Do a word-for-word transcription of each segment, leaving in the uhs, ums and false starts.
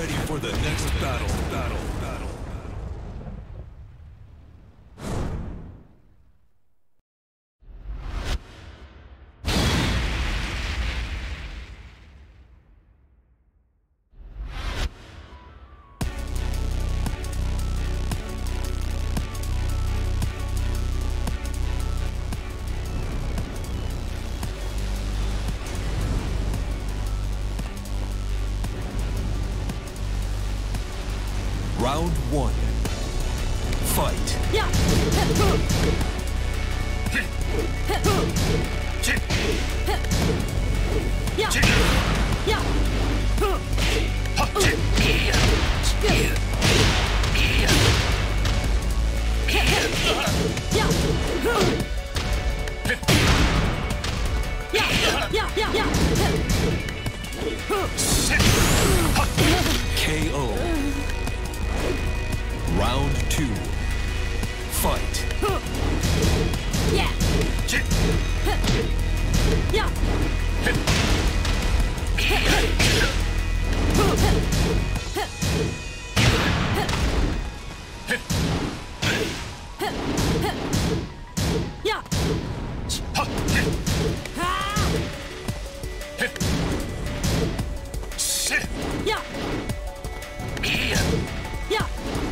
ready for the next battle. Battle. Battle. Round one. Fight. Yeah. K O. Round two. Fight. Yeah. Yeah. Yeah. Yeah. Yeah.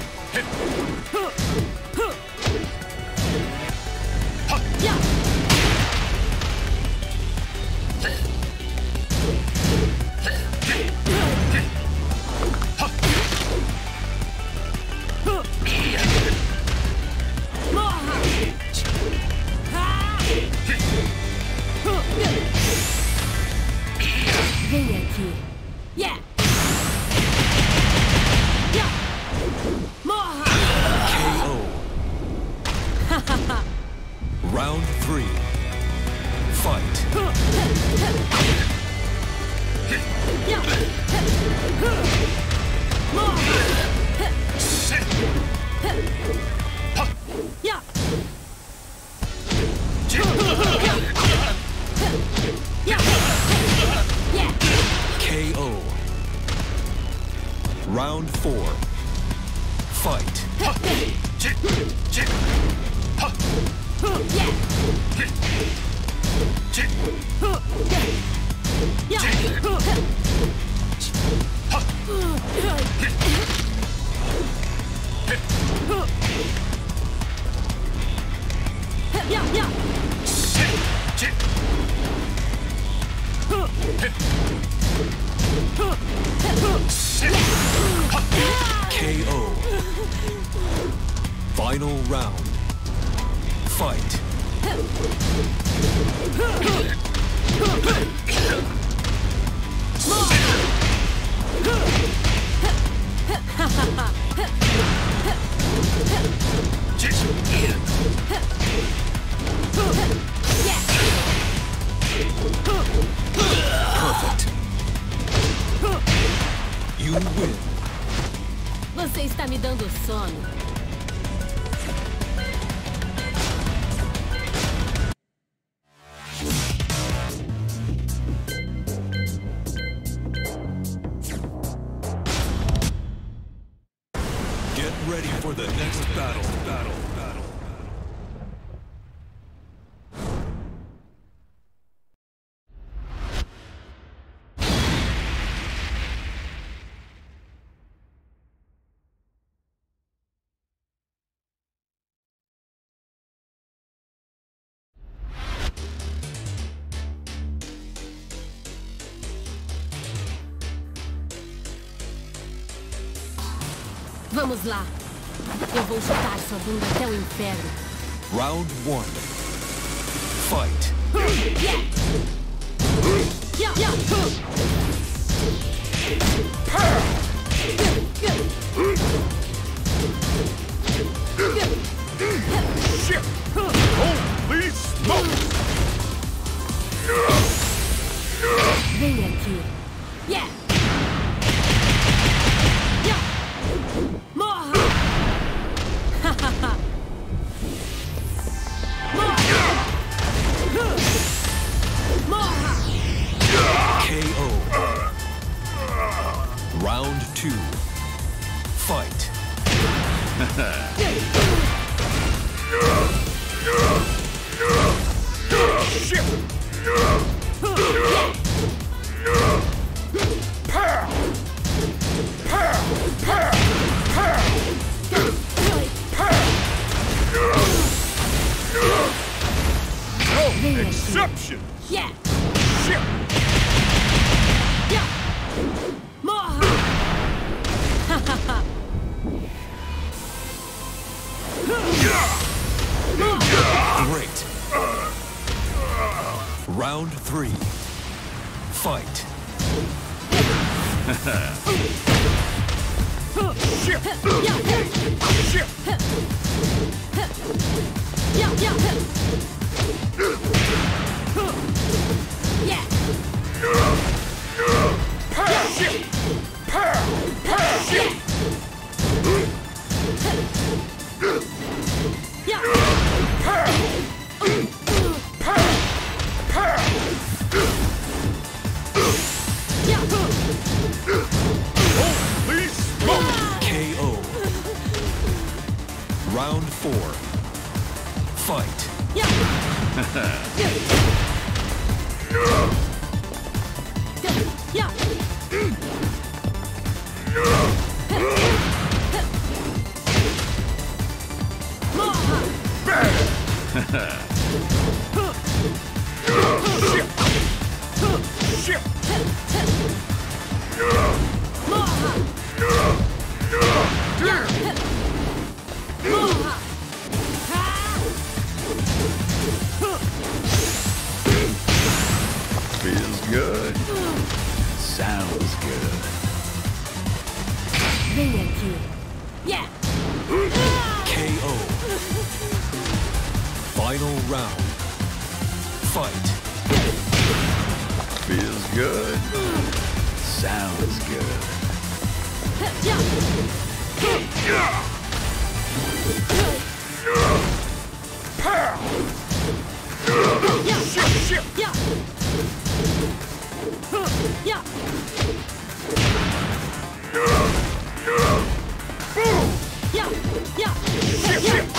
Vem aqui. Yeah. Yeah. Morra. K O. Round three. Fight. Yeah. Morra. Yeah. Yeah. Yeah. K O. Round four. Fight. Yeah. Yeah, yeah. K O. Final round. Fight. Perfect. You win. Você está me dando sono. Get ready for the next battle. Battle. Battle. Vamos lá. Eu vou chutar sua bunda até o inferno. Round one. Fight. Yeah. Yeah, yeah. Shit! Holy smoke! Vem aqui. Yeah. Yeah. Morra. Morra. Morra. K O. Ship! Pow! Pow! Pow! Pow! No exception! Yeah! Ship! Yeah! More! Great. Round three. Fight. Ship! Ship! Yeah! Yeah! Yeah! Pow! Ship! Pow! Pow! Ship! Yeah! Pow! Pow! Pow! Yeah! Holy smoke! K O. Round four. Fight. Yeah! Yeah! Ship! Ship! Feels good. Sounds good. Vem aqui. Yeah! K O. Final round. Fight. Feels good. Sounds good. Yeah! Pow! Yeah! Ship! Ship! Yeah! Yeah! Boom! Yeah! Yeah! Ship! Yeah! Ship!